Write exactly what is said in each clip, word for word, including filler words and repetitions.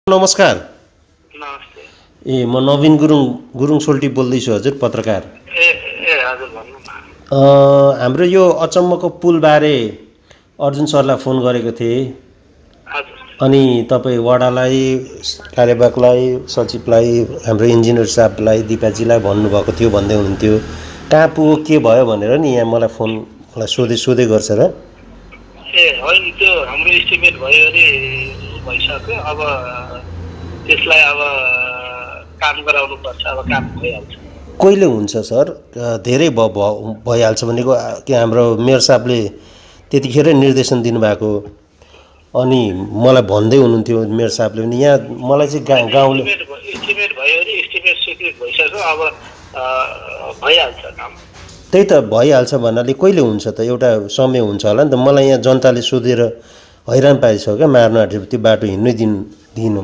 नमस्कार। नमस्ते। ए म नवीन गुरुङ गुरुङ सोल्टी बोल्दैछु हजुर, पत्रकार। ए ए हजुर भन्नु न। हाम्रो यो अचम्मको पुलबारे अर्जुन सरलाई फोन गरेको थिएँ। हजुर। अनि तपाईँ वडालाई, कार्यवाहकलाई, सचिवलाई, हाम्रो इन्जिनियर साहबलाई, दिपाजीलाई भन्नुभएको थियो भन्दै हुनुहुन्थ्यो। कहाँ पुग्यो के भयो भनेर नि यहाँ मलाई फोन मलाई सोधे सोधै गर्छ र। ए होइन, त्यो हाम्रो इस्टिमेट भयो अरे भइसक्यो। अब त्यसलाई अब काम गराउनु पर्छ। अब काम भइहाल्छ। कहिले हुन्छ सर? धेरै भ भइहाल्छ भनेको कि हाम्रो मेयर साहबले त्यतिखेरै निर्देशन दिनुभएको। अनि मलाई भन्दै हुनुहुन्थ्यो मेयर साहबले पनि। यहाँ मलाई चाहिँ गा गाउँले इस्टिमेट भयो अरे, इस्टिमेट स्वीकृत भइसक्यो। अब भइहाल्छ काम। त्यही त भइहाल्छ भन्नाले कहिले हुन्छ त? एउटा समय हुन्छ होला नि त। मलाई यहाँ जनताले सोधेर हैरान पारिसक्यो क्या, मार्नु आँटेको त्यो बाटो हिँड्नै दिन दिनु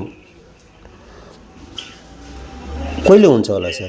कहिले हुन्छ होला सर?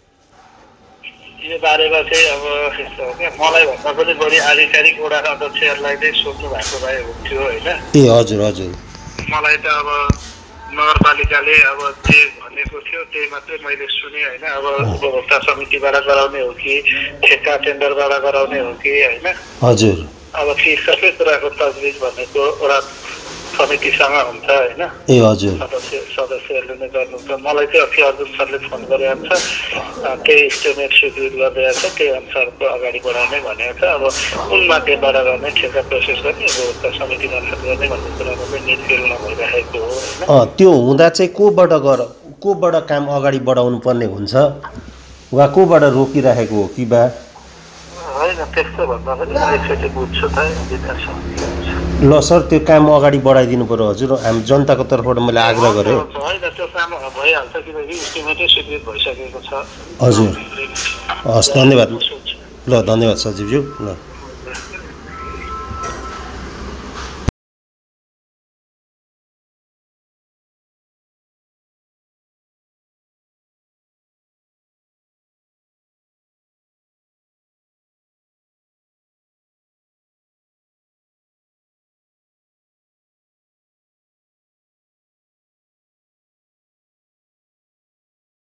यो बारेमा चाहिँ अब यस्तो हो क्या, मलाई भन्दा पनि बढी आधिकारिक वडा अध्यक्षहरूलाई चाहिँ सोध्नु भएको भए हुन्थ्यो होइन। ए हजुर हजुर। मलाई त अब नगरपालिकाले अब जे भनेको थियो त्यही मात्रै मैले सुने होइन। अब उपभोक्ता समितिबाट गराउने हो कि ठेक्का टेन्डरबाट गराउने हो कि होइन। हजुर। अब ती सबै कुराको तजविज भनेको वडा समितिसँग हुन्छ होइन। ए हजुर। सदस्य सदस्यहरूले नै गर्नुहुन्छ। मलाई चाहिँ अस्ति अर्जुन सरले फोन गरेको छ, केही इस्टिमेट स्वीकृत गरिरहेको छ, त्यही अनुसारको अगाडि बढाउने भनेको छ। अब कुन माध्यमबाट गर्ने, ठेक्का प्रोसेस गर्ने, उपभोक्ता समिति मार्फत गर्ने भन्ने कुरामा चाहिँ निर्देल नभइरहेको हो होइन। त्यो हुँदा चाहिँ कोबाट गर कोबाट काम अगाडि बढाउनु पर्ने हुन्छ वा कोबाट रोकिराखेको हो कि बा? होइन, त्यस्तो भन्दा पनि एकचोटि बुझ्छु त विचार समिति। ल सर, त्यो काम अगाडि बढाइदिनु पऱ्यो हजुर। हामी जनताको तर्फबाट मैले आग्रह गरेँ। होइन, त्यो काम भइहाल्छ किनकि इस्टिमेटै स्वीकृत भइसकेको छ। हजुर। हस्, धन्यवाद। ल धन्यवाद सचिवज्यू। ल।